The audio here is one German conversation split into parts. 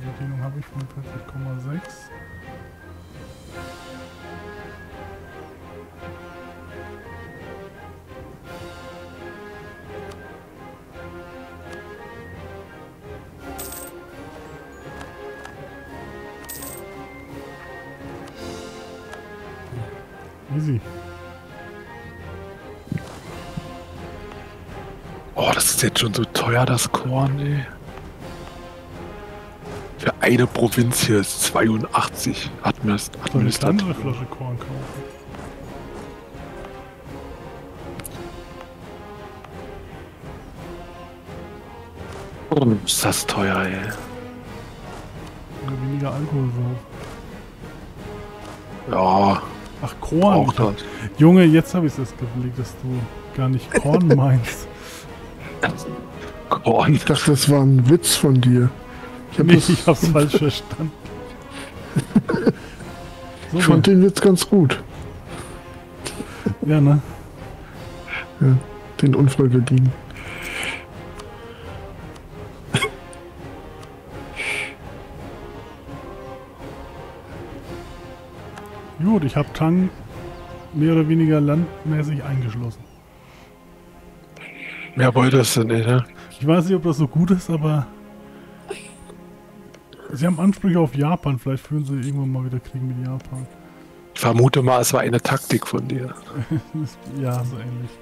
Bedienung habe ich? 45,6. Easy. Oh, das ist jetzt schon so teuer, das Korn, ey. Für eine Provinz hier ist 82 Soll eine Administrativ. kleinere Flasche Korn kaufen? Oh, ist das teuer, ey. Oder weniger Alkohol so. Ja, Ach, Korn. auch das. Junge, jetzt habe ich es erst geblickt, dass du gar nicht Korn meinst. Korn. Ich dachte, das war ein Witz von dir. Nee, ich hab's falsch verstanden. So, Ich fand den Witz ganz gut. ja, ne? Ja, den Unfall gediehen. Gut, ich habe Tang mehr oder weniger landmäßig eingeschlossen. Mehr wolltest du nicht, ne? Ich weiß nicht, ob das so gut ist, aber sie haben Ansprüche auf Japan. Vielleicht führen sie irgendwann mal wieder Krieg mit Japan. Ich vermute mal, es war eine Taktik von dir. Ja, so ähnlich.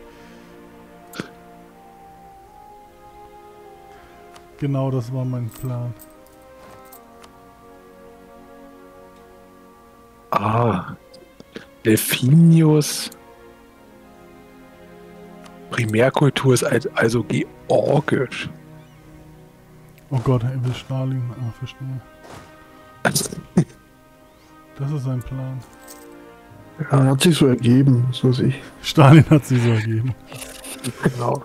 Genau, das war mein Plan. Ah. Delphinius. Primärkultur ist also georgisch. Oh Gott, er will Stalin. Ah, verstehe. Das ist sein Plan. Ja, hat sich so ergeben, so was ich. Stalin hat sie so ergeben. Genau.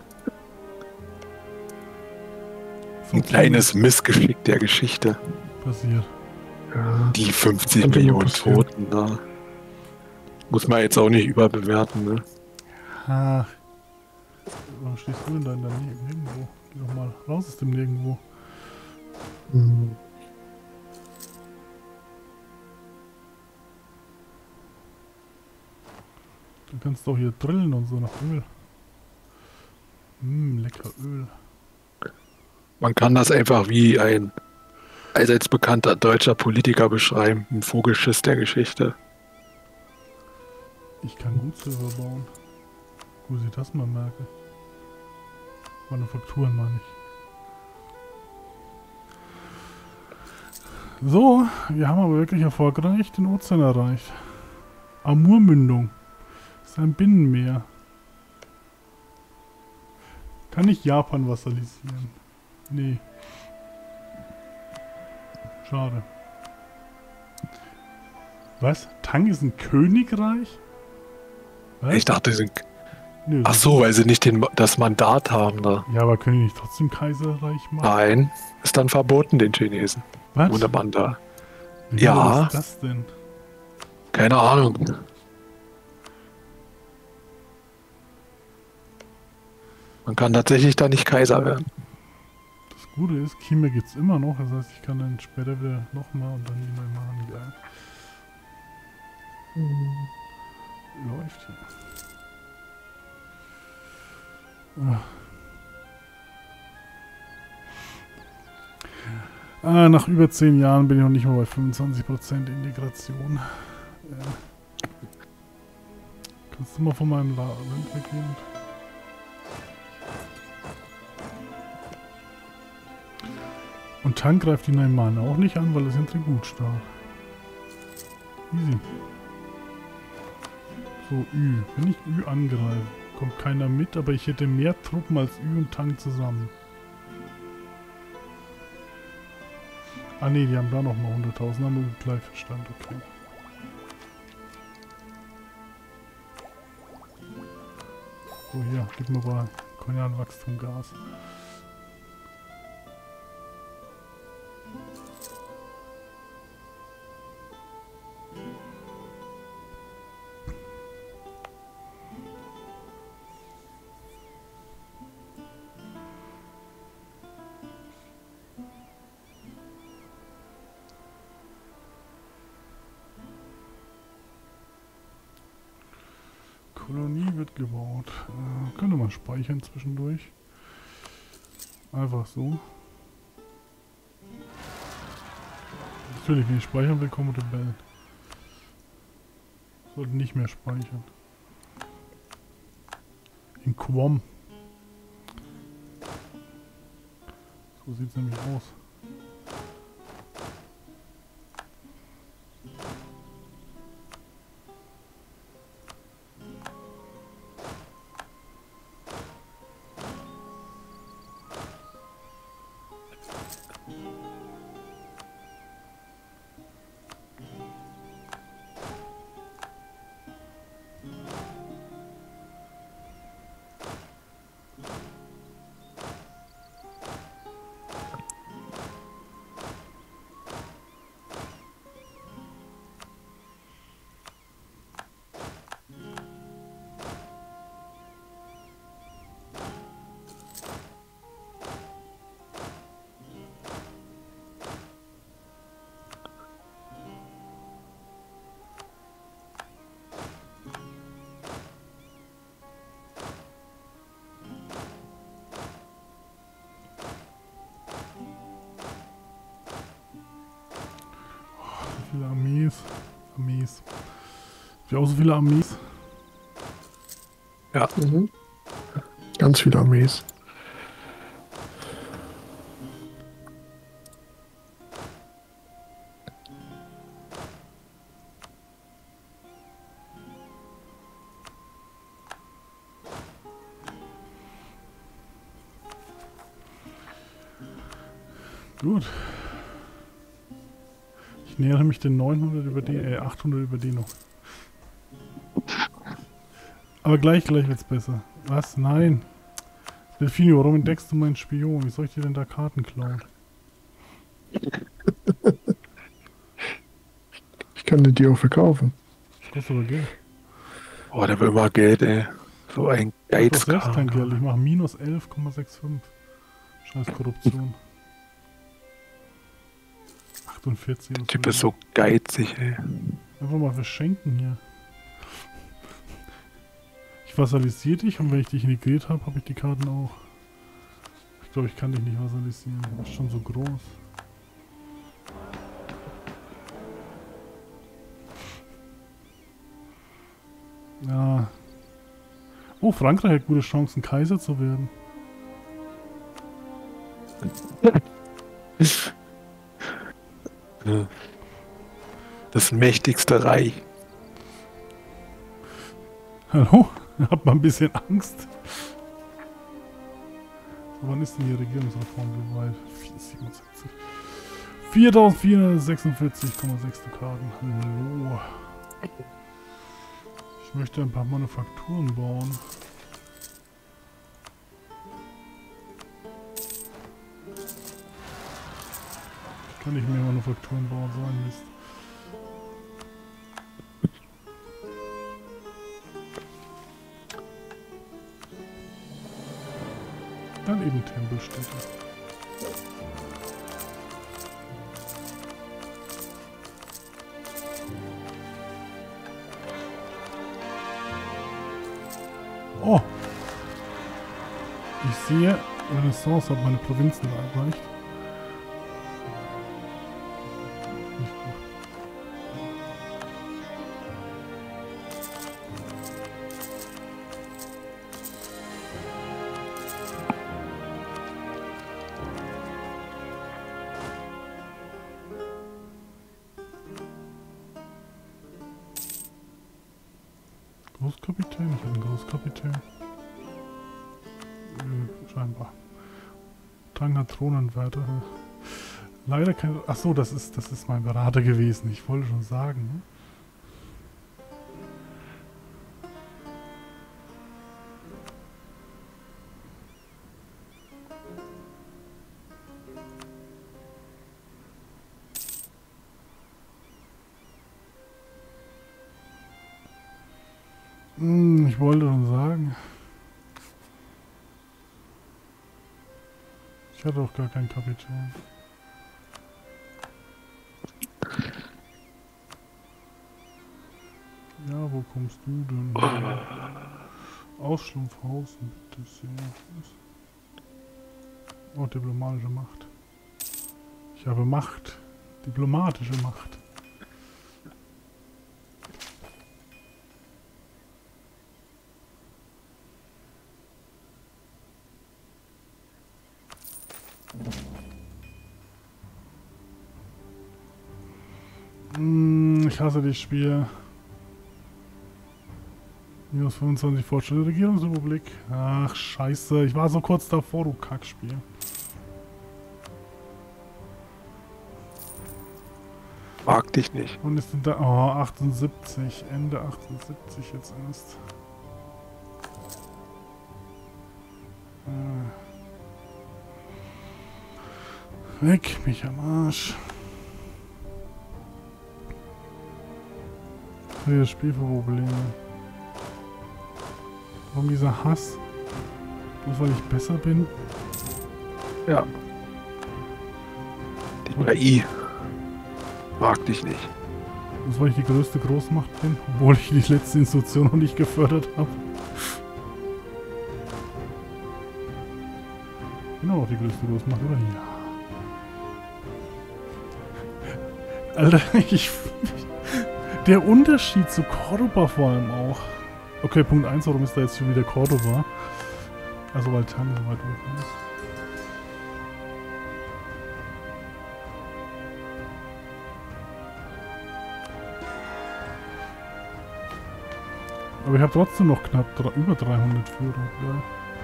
Ein kleines Missgeschick der Geschichte. Passiert. Ja, Die 50 Könnte mal Millionen passieren. Toten da. Muss man jetzt auch nicht überbewerten, ne? Ach. Warum stehst du denn da in der Nirgendwo? Geh doch mal raus aus dem Nirgendwo. hm, Du kannst doch hier drillen und so nach Öl. Lecker Öl. Man kann das einfach wie ein allseits bekannter deutscher Politiker beschreiben. Ein Vogelschiss der Geschichte. Ich kann gut Silber bauen. Gut, dass ich das mal merke. Manufakturen meine ich. So, wir haben aber wirklich erfolgreich den Ozean erreicht. Amurmündung. Das ist ein Binnenmeer. Kann ich Japan vassalisieren? Nee. Schade. Was? Tang ist ein Königreich? Was? Ich dachte, sie sind. Nö, Ach so, weil sie nicht das Mandat haben da. Ja, aber können die nicht trotzdem Kaiserreich machen? Nein, ist dann verboten den Chinesen. Was? Ohne Mandat. Wie Ja. ist das denn? Keine Ahnung. Man kann tatsächlich da nicht Kaiser werden. Das Gute ist, Chime gibt's immer noch. Das heißt, ich kann dann später wieder nochmal und dann die neu machen. Geil. Läuft hier. Nach über 10 Jahren bin ich noch nicht mal bei 25% Integration. Kannst du mal von meinem Land weggehen? Und Tang greift die Naimaner auch nicht an, weil es sind Tributstark. Easy. So, Ü. Wenn ich Ü angreife, kommt keiner mit, aber ich hätte mehr Truppen als Ü und Tang zusammen. Ah ne, die haben da nochmal 100.000, haben wir gleich Verstand, okay. So, hier, gib mir mal Konjanwachstum Gas. wird gebaut. Könnte man speichern zwischendurch. Einfach so. Natürlich, wenn ich speichern will, kommen Rebellen. Sollten nicht mehr speichern. In Quom. So sieht es nämlich aus. Viele Armees. Wir haben auch so viele Armees. Ja. Mhm. Ganz viele Armees. Gut. Ich nähere mich den 900 über die, 800 über die noch. Aber gleich wird's besser. Was? Nein. Delfinio, warum entdeckst du meinen Spion? Wie soll ich dir denn da Karten klauen? Ich kann die auch verkaufen. Das kostet aber Geld. Oh, der will immer Geld, ey. So ein Ich hab doch selbst kein Geizkragen. Geld. Ich mache minus 11,65. Scheiß Korruption. 48. Der Typ ist so geizig, ey. Einfach mal verschenken hier. Ich vasalisiere dich und wenn ich dich integriert habe, habe ich die Karten auch. Ich glaube, ich kann dich nicht vasalisieren. Das ist schon so groß. Ja. Oh, Frankreich hat gute Chancen, Kaiser zu werden. Ja. Das mächtigste Reich. Hallo? Hat man ein bisschen Angst? So, wann ist denn die Regierungsreform soweit? 477. 4446,6 Dukaten. Hallo. Ich möchte ein paar Manufakturen bauen. Ich kann nicht mehr Manufakturen bauen, so ein Mist. Dann eben Tempelstädte. Oh! Ich sehe, Renaissance hat meine Provinzen erreicht. Nicht gut. Großkapitän? Ich habe einen Großkapitän. Scheinbar. Tanger Thronanwärter. Leider kein. Achso, das ist mein Berater gewesen. Ich wollte schon sagen. Ne? Ich wollte schon sagen. Ich hatte auch gar keinen Kapitän. Ja, wo kommst du denn her? Ausschlumpfhausen, bitte sehr. Oh, diplomatische Macht. Ich habe Macht. Diplomatische Macht. Ich hasse das Spiel. Minus 25 Fortschritte Regierungsrepublik. Ach, scheiße. Ich war so kurz davor, du Kackspiel. Mag dich nicht. Und ist denn da... Oh, 78. Ende 78 jetzt erst. Weg mich am Arsch. Das Spiel für Probleme. Warum dieser Hass? Bloß weil ich besser bin? Ja. Die KI mag dich nicht. Bloß weil ich die größte Großmacht bin? Obwohl ich die letzte Institution noch nicht gefördert habe. Genau noch die größte Großmacht, oder? Ja. Alter, der Unterschied zu Cordoba vor allem auch. Okay, Punkt 1, warum ist da jetzt schon wieder Cordoba? Also weil Tang so weit unten ist. Aber ich habe trotzdem noch knapp über 300 Führer. Ja.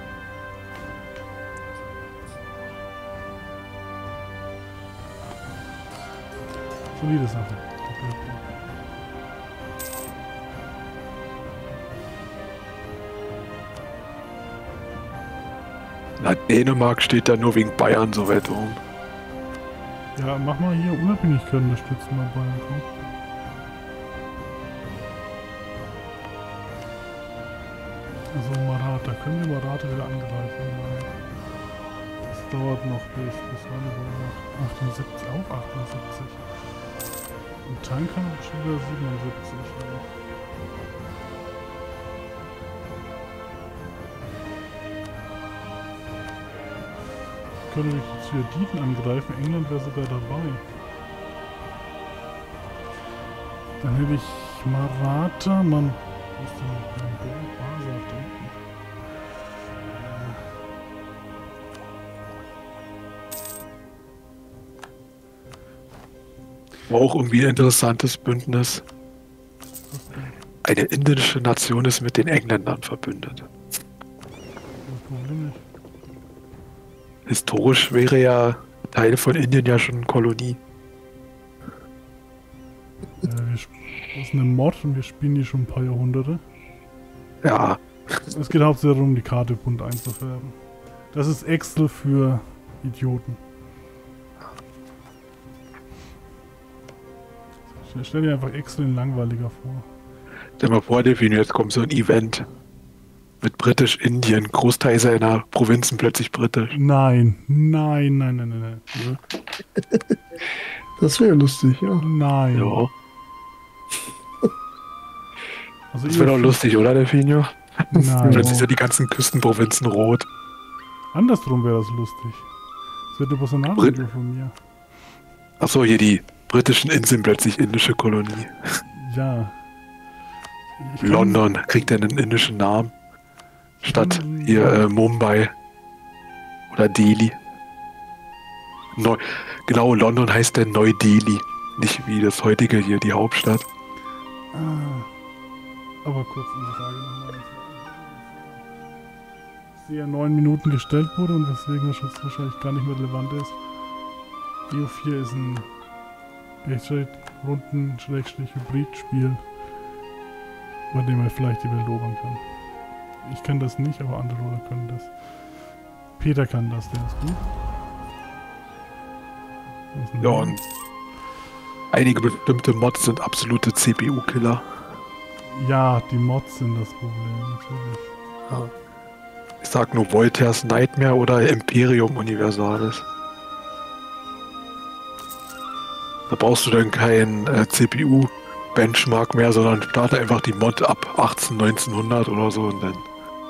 Solide Sache. Na, Dänemark steht da nur wegen Bayern so weit oben. Ja, mach mal hier Unabhängigkeit unterstützen bei Bayern. Komm. Also Maratha, können wir Maratha wieder angreifen? Das dauert noch bis wann noch 78, auch 78. Und Tank kann auch schon wieder 77. Ja. Können wir jetzt wieder Dieten angreifen? England wäre sogar dabei. Dann hätte ich Maratha, man. Wo ist denn mein Basa da hinten? War auch irgendwie ein interessantes Bündnis. Eine indische Nation ist mit den Engländern verbündet. Das Problem nicht. Historisch wäre ja Teil von Indien ja schon Kolonie. Das ist eine Mod und wir spielen die schon ein paar Jahrhunderte. Ja, Es geht hauptsächlich darum, die Karte bunt einzufärben. Das ist Excel für Idioten. Stell dir einfach Excel in langweiliger vor. stell mal vor, Delfin, jetzt kommt so ein Event mit Britisch-Indien, Großteil seiner Provinzen plötzlich britisch. Nein, nein, nein, nein, nein, nein. Das wäre lustig, ja. Nein. Ja, Also das wäre doch lustig, oder, Delfinio? Nein. Plötzlich sind die ganzen Küstenprovinzen rot. Andersrum wäre das lustig. Das wäre eine Personalregel von mir. Achso, hier die britischen Inseln plötzlich indische Kolonie. Ja. Ich kann- London kriegt dann einen indischen Namen. Statt hier Mumbai oder Delhi. Genau, London heißt dann Neu-Delhi. Nicht wie das heutige hier, die Hauptstadt. Aber kurz eine Frage nochmal. Ich sehe ja 9 Minuten gestellt wurde und deswegen wahrscheinlich gar nicht mehr relevant ist. EU4 ist ein Runden-Hybrid-Spiel, bei dem man vielleicht die Welt erobern kann. Ich kann das nicht, aber andere Leute können das. Peter kann das, der ist gut. Das ist ein Ja, und einige bestimmte Mods sind absolute CPU-Killer. ja, die Mods sind das Problem, natürlich. Ich sag nur Voltaires Nightmare oder Imperium Universalis. Da brauchst du dann kein CPU-Benchmark mehr, sondern starte einfach die Mod ab 1900 oder so und dann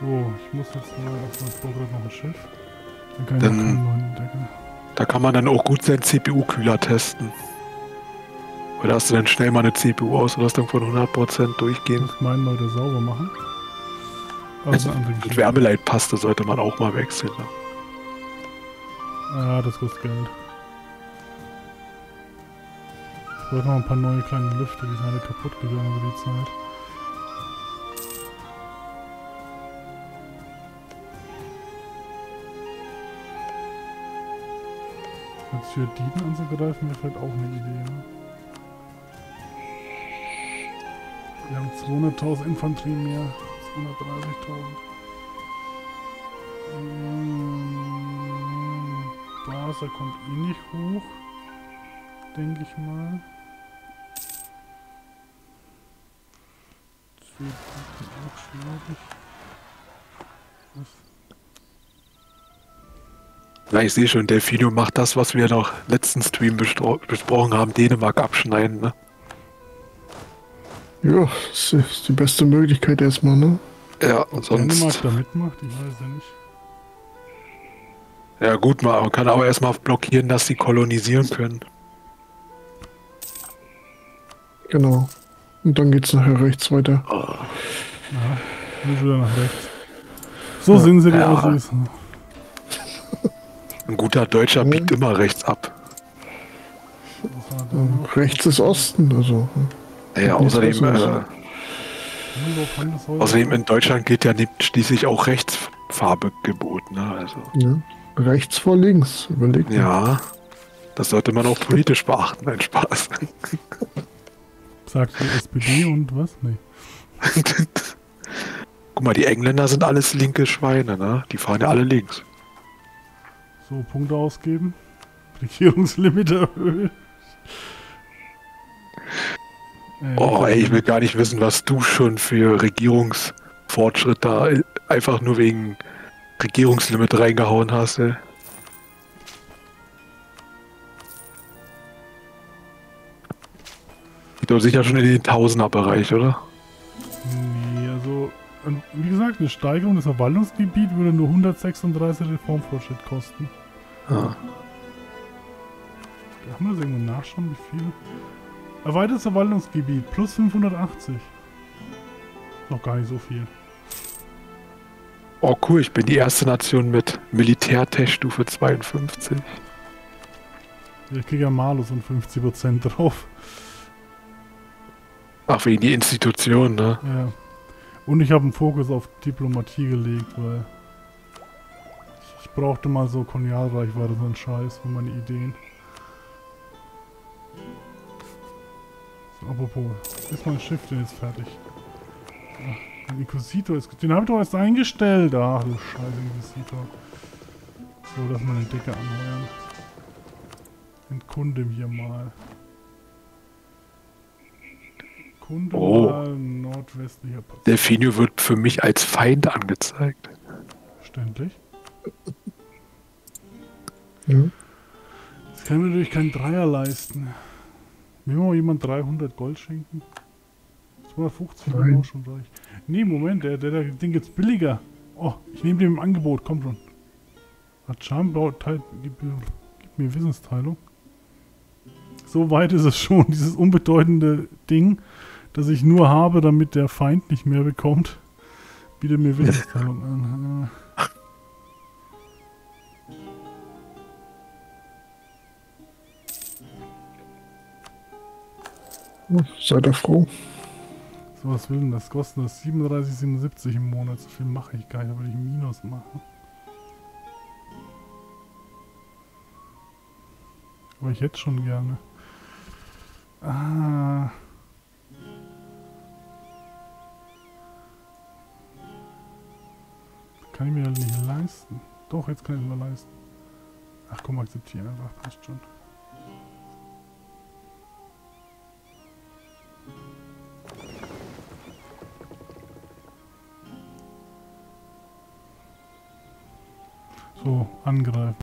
So, ich muss jetzt mal auf mein Vorrat noch ein Schiff. Dann kann ich noch keinen neuen entdecken. Da kann man dann auch gut seinen CPU-Kühler testen. Oder hast du dann schnell mal eine CPU-Auslastung von 100% durchgehen? Ich muss meinen Leute sauber machen. Aber Also, eine andere die Geschichte. Wärmeleitpaste sollte man auch mal wechseln. Ne? Ah, das kostet Geld. Ich brauche noch ein paar neue kleine Lüfte, die sind alle kaputt gegangen über die Zeit. Jetzt für Dieben anzugreifen, wäre vielleicht auch eine Idee, ne? Wir haben 200.000 Infanterie mehr. 230.000. Basa kommt eh nicht hoch. Denke ich mal. Das wird auch schwierig. Was? Na, ich sehe schon, Delfino macht das, was wir noch letzten Stream besprochen haben, Dänemark abschneiden, ne? Ja, das ist die beste Möglichkeit erstmal, ne? Ja, Ob sonst... Dänemark da mitmacht, ich weiß ja nicht. Ja gut, man kann aber erstmal blockieren, dass sie kolonisieren können. Genau. Und dann geht's nachher rechts weiter. Ja, nur wieder nach rechts. So sind sie, die Ja. Aussies. Ein guter Deutscher biegt immer rechts ab. Was war da noch? Rechts ist Osten, also. Ja, Nichts außerdem, Besseres. außerdem in Deutschland gilt ja schließlich auch Rechtsfarbegebot, ne? Also, Ja. Rechts vor links, überlegt mal. ja, das sollte man auch politisch beachten, ein Spaß. Sagt die SPD und was? Nee. Guck mal, die Engländer sind alles linke Schweine, ne? Die fahren ja alle links. So, Punkte ausgeben. Regierungslimit erhöhen. Oh, ey, ich will gar nicht wissen, was du schon für Regierungsfortschritt da einfach nur wegen Regierungslimit reingehauen hast, ey. Geht doch sicher schon in den Tausender-Bereich, oder? Nee, also, und wie gesagt, eine Steigerung des Verwaltungsgebiets würde nur 136 Reformfortschritt kosten. Ja. Da haben wir das irgendwo nachschauen, wie viel? Erweitertes Verwaltungsgebiet, plus 580. Noch gar nicht so viel. Oh cool, ich bin die erste Nation mit Militärtech-Stufe 52. Ja, ich kriege ja Malus und 50% drauf. Ach, wegen die Institution, ne? Ja. Und ich habe einen Fokus auf Diplomatie gelegt, weil ich brauchte mal so Kolonialreich, war das so ein Scheiß für meine Ideen. So, apropos, ist mein Schiff denn jetzt fertig? Ach, der Inquisitor ist... Den habe ich doch erst eingestellt! Ach du Scheiße, Inquisitor. So, lass mal den Decker anheuern. Entkunde mir mal. Kunde mal nordwestlicher Pazifik. Delfinio wird für mich als Feind angezeigt. Verständlich. Ja. Jetzt kann ich mir natürlich keinen Dreier leisten. Will mir mal jemand 300 Gold schenken? 250 wäre auch schon reich. Nee, Moment, der Ding jetzt billiger. Oh, ich nehme den im Angebot, kommt schon. Hat Charmblau, gib mir Wissensteilung. So weit ist es schon, dieses unbedeutende Ding, das ich nur habe, damit der Feind nicht mehr bekommt. Bietet mir Wissensteilung an. Seid ihr froh? So, was will denn das kosten? Das 37,77 im Monat. So viel mache ich gar nicht, da will ich Minus machen. Aber ich hätte schon gerne. Ah. Kann ich mir halt nicht leisten. Doch, jetzt kann ich es mir leisten. Ach komm, akzeptiere einfach, passt schon. So, angreifen.